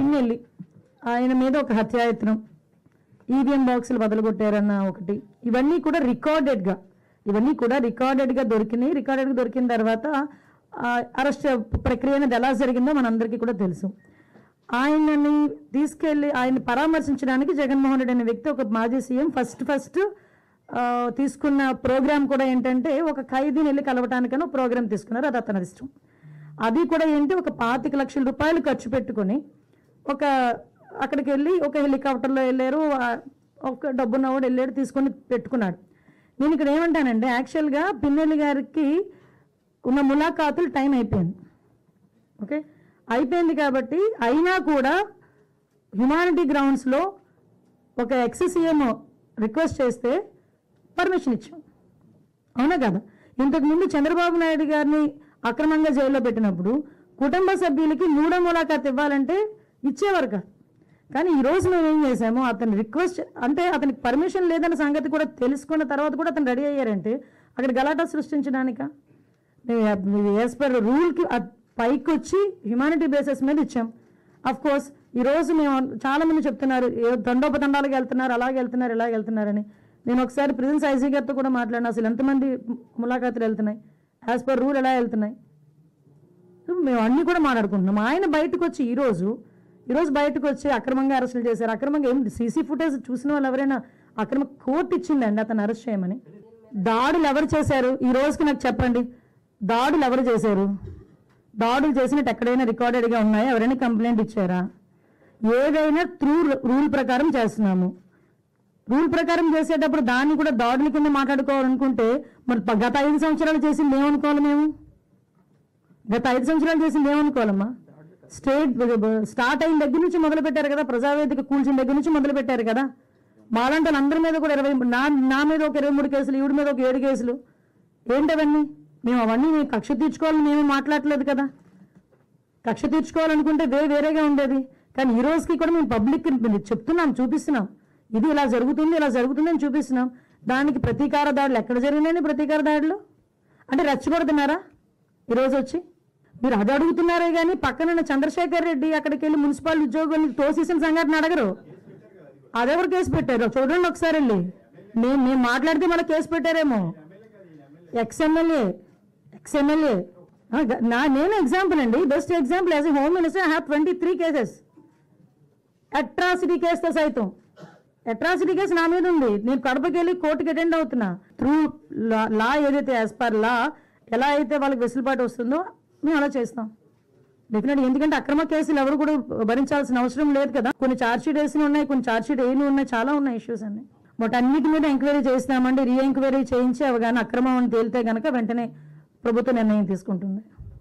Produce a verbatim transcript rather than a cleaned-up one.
పిన్నెల్లి ఆయన మీద ఒక హత్యాయత్నం, ఈవీఎం బాక్సులు బదలుగొట్టారన్న ఒకటి, ఇవన్నీ కూడా రికార్డెడ్గా ఇవన్నీ కూడా రికార్డెడ్గా దొరికినాయి. రికార్డెడ్గా దొరికిన తర్వాత అరెస్ట్ ప్రక్రియ అనేది ఎలా జరిగిందో మనందరికీ కూడా తెలుసు. ఆయనని తీసుకెళ్ళి ఆయన పరామర్శించడానికి జగన్మోహన్ రెడ్డి అనే వ్యక్తి, ఒక మాజీ సీఎం, ఫస్ట్ ఫస్ట్ తీసుకున్న ప్రోగ్రామ్ కూడా ఏంటంటే ఒక ఖైదీని వెళ్ళి కలవటానికనో ప్రోగ్రామ్ తీసుకున్నారు. అది అతని ఇష్టం. అది కూడా ఏంటి, ఒక పాతిక లక్షల రూపాయలు ఖర్చు పెట్టుకొని ఒక అక్కడికి వెళ్ళి ఒక హెలికాప్టర్లో వెళ్ళారు, ఒక డబ్బున్నవాడు వెళ్ళాడు, తీసుకొని పెట్టుకున్నాడు. నేను ఇక్కడ ఏమంటానంటే యాక్చువల్గా పిన్నెల్లి గారికి ఉన్న ములాఖాతులు టైం అయిపోయింది. ఓకే, అయిపోయింది కాబట్టి అయినా కూడా హ్యుమానిటీ గ్రౌండ్స్లో ఒక ఎక్స్ సీఎం రిక్వెస్ట్ చేస్తే పర్మిషన్ ఇచ్చాం, అవునా కదా? ఇంతకుముందు చంద్రబాబు నాయుడు గారిని అక్రమంగా జైల్లో పెట్టినప్పుడు కుటుంబ సభ్యులకి మూడో ములాఖాత్ ఇవ్వాలంటే ఇచ్చేవారు కాదు. కానీ ఈరోజు మేము ఏం చేసాము, అతని రిక్వెస్ట్ అంటే అతనికి పర్మిషన్ లేదన్న సంగతి కూడా తెలుసుకున్న తర్వాత కూడా అతను రెడీ అయ్యారంటే అక్కడ గలాటా సృష్టించడానిక? యాజ్ పర్ రూల్కి పైకి వచ్చి హ్యుమానిటీ బేసిస్ మీద ఇచ్చాం. అఫ్ కోర్స్ ఈరోజు మేము చాలామంది చెప్తున్నారు దండోపదండాలకు వెళ్తున్నారు, అలాగే వెళ్తున్నారు, ఇలాగ వెళ్తున్నారని. నేను ఒకసారి ప్రిజెన్స్ ఐజీ గారితో కూడా మాట్లాడినా, అసలు ఎంతమంది ములాఖాతులు వెళ్తున్నాయి, యాజ్ పర్ రూల్ ఎలా వెళ్తున్నాయి, మేము అన్నీ కూడా మాట్లాడుకుంటున్నాం. ఆయన బయటకు వచ్చి ఈరోజు ఈరోజు బయటకు వచ్చి అక్రమంగా అరెస్టులు చేశారు. అక్రమంగా ఏం సీసీ ఫుటేజ్ చూసిన వాళ్ళు ఎవరైనా అక్రమ కోర్టు ఇచ్చిందండి అతను అరెస్ట్ చేయమని? దాడులు ఎవరు చేశారు ఈ రోజుకి నాకు చెప్పండి. దాడులు ఎవరు చేశారు? దాడులు చేసినట్టు ఎక్కడైనా రికార్డెడ్గా ఉన్నాయా? ఎవరైనా కంప్లైంట్ ఇచ్చారా? ఏదైనా త్రూ రూల్ ప్రకారం చేస్తున్నాము. రూల్ ప్రకారం చేసేటప్పుడు దాన్ని కూడా దాడుల కింద మాట్లాడుకోవాలనుకుంటే మరి గత ఐదు సంవత్సరాలు చేసింది ఏమనుకోవాలి? మేము గత ఐదు సంవత్సరాలు చేసింది ఏమనుకోవాలమ్మా? స్టేట్ స్టార్ట్ అయిన దగ్గర నుంచి మొదలు పెట్టారు కదా, ప్రజావేదిక కూల్చిన దగ్గర నుంచి మొదలు పెట్టారు కదా. మాలాంటి అందరి మీద కూడా ఇరవై నా నా మీద ఒక ఇరవై మూడు కేసులు, ఈవిడి మీద ఒక ఏడు కేసులు. ఏంటవన్నీ? మేము అవన్నీ మేము కక్ష తీర్చుకోవాలని మేము మాట్లాడలేదు కదా. కక్ష తీర్చుకోవాలనుకుంటే వే వేరేగా ఉండేది. కానీ ఈ రోజుకి కూడా మేము పబ్లిక్ చెప్తున్నాం, చూపిస్తున్నాం, ఇది ఇలా జరుగుతుంది, ఇలా జరుగుతుంది అని చూపిస్తున్నాం. దానికి ప్రతీకార దాడులు ఎక్కడ జరిగినాయని ప్రతీకార దాడులు అంటే రెచ్చగొడుతున్నారా ఈరోజు వచ్చి? మీరు అది అడుగుతున్నారే కానీ పక్కన చంద్రశేఖర్ రెడ్డి అక్కడికి వెళ్ళి మున్సిపల్ ఉద్యోగుల్ని తోసేసిన సంఘటన అడగరు. అదెవరు కేసు పెట్టారు చూడండి ఒకసారి వెళ్ళి. మేము మేము మాట్లాడితే మళ్ళీ కేసు పెట్టారేమో. ఎక్స్ఎమ్మెల్యే ఎక్స్ఎమ్మెల్యే నా నేను ఎగ్జాంపుల్ అండి, best example. As a home minister I have twenty three cases, atrocity కేసుతో సైతం. అట్రాసిటీ కేసు నా మీద ఉంది. నేను కడపకి వెళ్ళి కోర్టుకి అటెండ్ అవుతున్నా. త్రూ లా ఏదైతే యాజ్ పర్ లా ఎలా అయితే వాళ్ళకి వెసులుబాటు వస్తుందో మేము అలా చేస్తాం డెఫినెట్గా. ఎందుకంటే అక్రమ కేసులు ఎవరు కూడా భరించాల్సిన అవసరం లేదు కదా. కొన్ని ఛార్జ్షీట్ వేసి ఉన్నాయి, కొన్ని ఛార్జ్షీట్ వేయని ఉన్నాయి, చాలా ఉన్నాయి ఇష్యూస్ అన్ని. బట్ అన్నిటి మీద ఎంక్వైరీ చేస్తామండి. రీ ఎంక్వైరీ చేయించి అవి కానీ అక్రమం అని తేలితే కనుక వెంటనే ప్రభుత్వం నిర్ణయం తీసుకుంటుంది.